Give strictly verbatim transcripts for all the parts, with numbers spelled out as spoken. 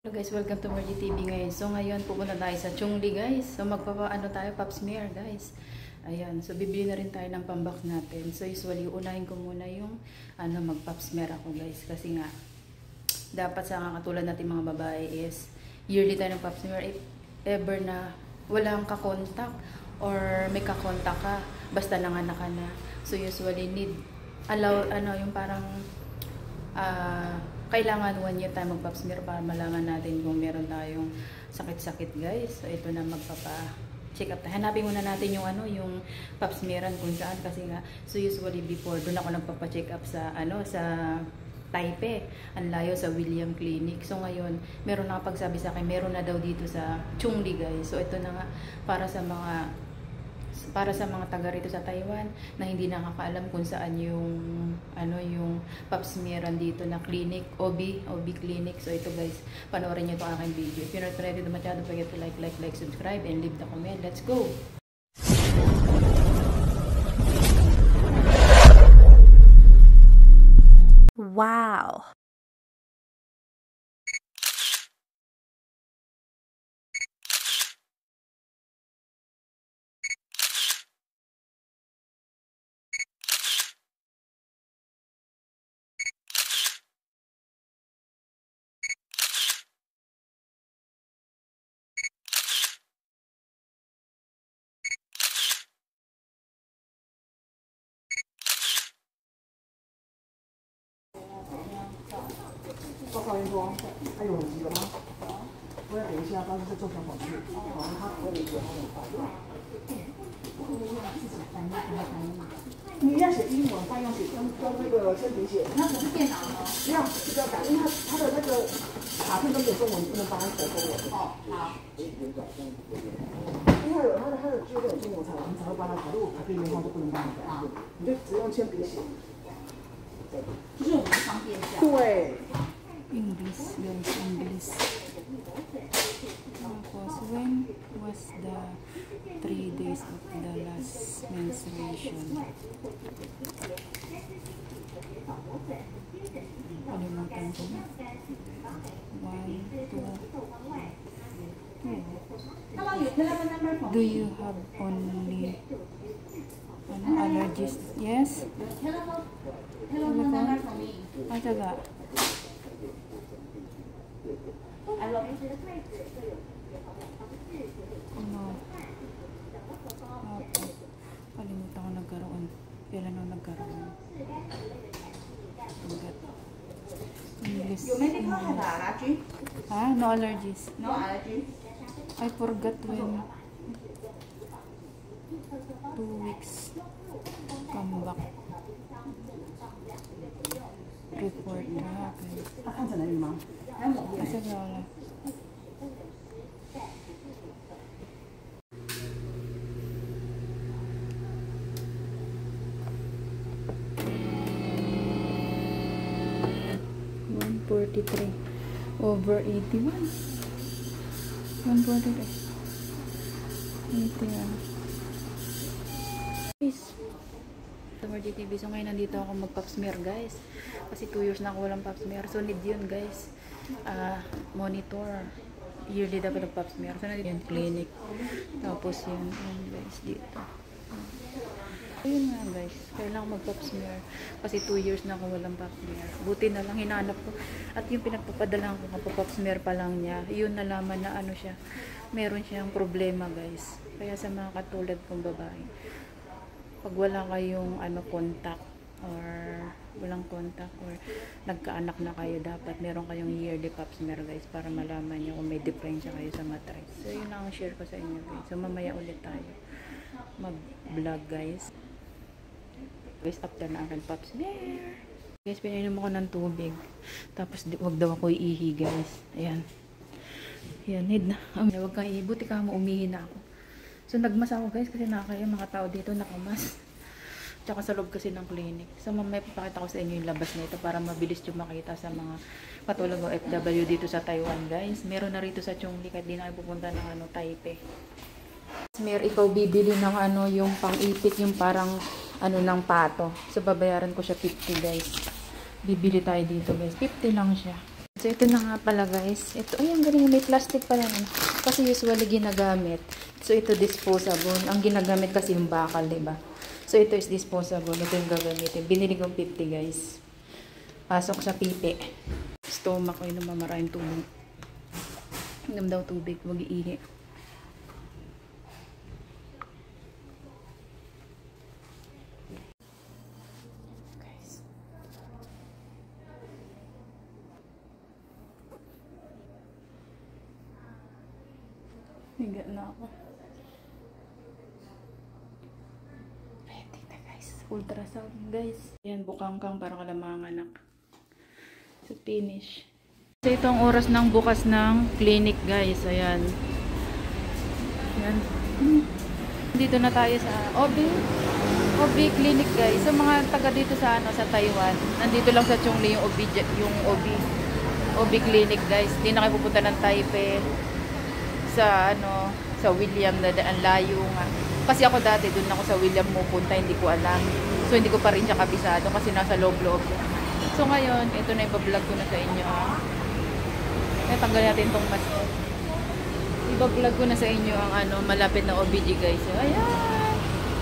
Hello guys, welcome to Margie T V ngayon. So ngayon pupunta tayo sa Chungli guys. So magpapaano tayo, pap smear guys. Ayan, so bibili na rin tayo ng pambak natin. So usually unahin ko muna yung ano, mag pap smear ako guys. Kasi nga, dapat sa katulad natin mga babae is yearly tayo ng pap smear. If ever na walang kakontak or may kakontak ka, basta nanganak ka na. So usually need, allow, ano, yung parang ah, uh, kailangan one year tayo mag-pap smear para malaman natin kung meron tayong sakit-sakit guys. So ito na, magpapa-check up tayo. Hanapin muna natin yung ano, yung pap smearan kung saan, kasi nga so usually before doon ako nagpapa-check up sa ano, sa Taipei, ang layo sa William Clinic. So ngayon, meron na pagsabi sa akin, meron na daw dito sa Chungli guys. So ito na nga, para sa mga para sa mga taga rito sa Taiwan na hindi nakakaalam kung saan yung ano, yung pap smearan dito na clinic, O B, O B clinic. So ito guys, panoorin niyo itong aking video. If you're not ready to my channel, don't forget to like, like, like, subscribe, and leave the comment. Let's go! Wow! 报告员说，他有很急了吗？我要等一下，但是在做小手术。好，他我也觉得他很快。你要写英文，他要写跟跟那个身体写。 那不是电脑吗？ 不要，不要改，因为他他的那个卡片都写中文，不能帮他改中文。 哦，好。 因为有他的他的字都有中文才我们才会帮他改，如果卡片没的话就不能帮他改。你就只用铅笔写。 就是我们方便这样。 对。 English guys, English. Tapos, when was the three days of the last menstruation? Kalimutan ko. One, two, two. Do you have only ano, allergies? Yes? Telephone number for me. Ah, taga. I love you. Ano? Tapos, kalimutan ko nagkaroon. Kailan ako nagkaroon? English. You medical have English. allergy? Ah, no allergies. No allergy? I forgot when. Two weeks. Come back. Report na. Okay. 他看诊而已吗？ Kasi wala. one forty-three over eighty-one. one forty-three. eighty-one. Peace. Sa Margie T V. So ngayon nandito ako mag-pap smear guys. Kasi two years na ako walang pap smear. So need yun guys. Uh, monitor. Yearly dapat ng pap smear. So nandito yung clinic. Tapos yun, yun guys dito. Ayun nga guys. Kailangan mag-pap smear. Kasi two years na ako walang pap smear. Buti na lang hinanap ko. At yung pinagpapadala ko ng pap smear pa lang niya. Yun nalaman na ano siya. Meron siyang problema guys. Kaya sa mga katulad kong babae, pag wala kayong ano, contact or walang contact or nagkaanak na kayo, dapat meron kayong yearly pap smear guys para malaman nyo kung may diferensya kayo sa matriz. So yun ang share ko sa inyo guys. So mamaya ulit tayo mag vlog guys. Guys, after na akin pap smear. Guys, pinainom ako ng tubig. Tapos wag daw ako iihi guys. Ayan. Ayan, need na. Wag kang iihi. Buti ka mo, umihi na ako. So nagmas ako guys kasi nakakaya mga tao dito nakamas. Tsaka sa loob kasi ng clinic. So mamaya papakita ko sa inyo yung labas na ito para mabilis yung makita sa mga katulad ng F W dito sa Taiwan guys. Meron na rito sa Chungli kahit di na kayo pupunta ng ano, Taipei. Mer, ikaw bibili ng ano, yung pang-ipit, yung parang ano ng pato. So babayaran ko siya fifty guys. Bibili tayo dito guys. fifty lang siya. So, ito na nga pala guys. Ito, ay, ang galing. May plastic pala nun. Kasi usually ginagamit. So, ito disposable. Ang ginagamit kasi yung bakal, diba? So, ito is disposable. Ito yung gagamitin. Binili kong fifty guys. Pasok sa pipi. Stomach ko yun naman maraming tubig. Hanggang daw tubig. Huwag iihi. Guys. Higa na ako. Ready na guys. Ultrasound guys. Yan, bukangkang para kalamang anak. So, finish. So, ito ang oras ng bukas ng clinic guys. Ayan. Ayan. Dito na tayo sa O B. O B clinic guys. So, mga taga dito sa ano sa Taiwan. Nandito lang sa Chongli yung O B, yung O B. O B clinic guys. Hindi na kayo pupunta ng Taipei. Sa ano, sa William na ang layo nga. Kasi ako dati doon ako sa William pupunta, hindi ko alam. So hindi ko pa rin siya kabisado kasi nasa loob-loob. So ngayon, ito na iba-vlog ko na sa inyo. Eh, tanggal natin tong mask. Iba-vlog ko na sa inyo ang ano, malapit na O B G guys. So, ayan.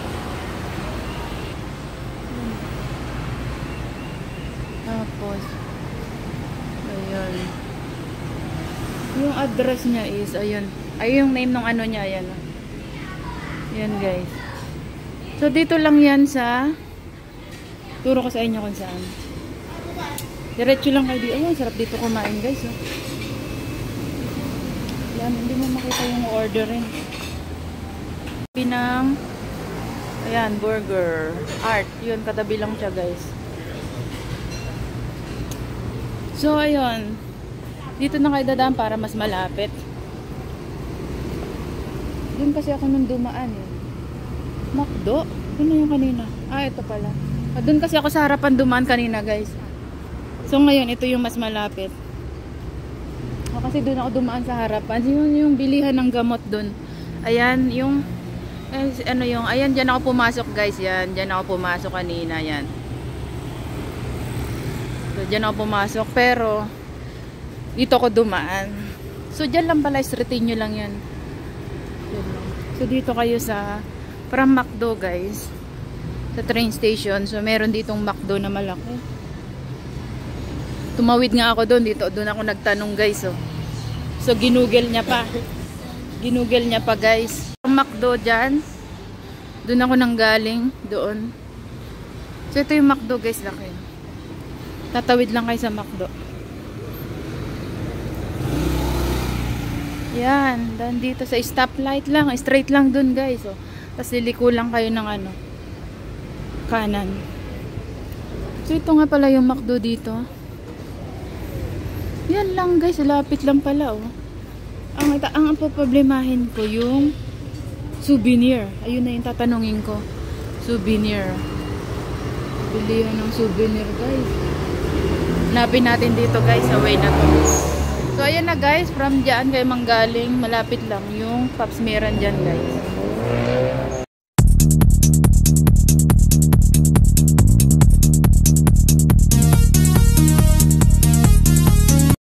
Tapos, ayan. Yung address niya is, ayun. Ay, yung name ng ano niya, ayan. Yan guys. So, dito lang yan sa, turo ko sa inyo kung saan. Diretso lang kayo dito. Ayun, sarap dito kumain guys. Oh. Yan, hindi mo makita yung orderin. Pinang, ayan, burger. Art. Yun, katabi lang siya guys. So, ayun. Dito na kayo dadaan para mas malapit. Doon kasi ako nung dumaan eh. McDo? Ano yung kanina? Ah, ito pala. Ah, doon kasi ako sa harapan dumaan kanina guys. So ngayon, ito yung mas malapit. Ah, kasi doon ako dumaan sa harapan. Yun yung bilihan ng gamot doon. Ayan, yung eh, ano yung, ayan, dyan ako pumasok guys. Yan, dyan ako pumasok kanina. Yan. So, dyan ako pumasok. Pero, dito ako dumaan. So, dyan lang pala, streetin nyo lang yan. So, dito kayo sa from McDo, guys. Sa train station. So, meron ditong McDo na malaki. Tumawid nga ako doon. Dito, doon ako nagtanong, guys. Oh. So, ginugel niya pa. Ginugel niya pa, guys. From McDo dyan. Doon ako nanggaling. Doon. So, ito yung McDo, guys. Laki. Tatawid lang kayo sa McDo. Yan, dan dito sa stoplight lang, straight lang dun guys. Oh. Tapos liliko lang kayo ng ano, kanan. So ito nga pala yung McDo dito. Yan lang guys, lapit lang pala oh. Ang, ang, ang problemahin ko yung souvenir. Ayun na yung tatanungin ko. Souvenir. Bilihan ng souvenir guys. Hanapin natin dito guys, sa way na to. So, ayan na guys, from dyan kayo manggaling, malapit lang yung Papsmeran dyan guys.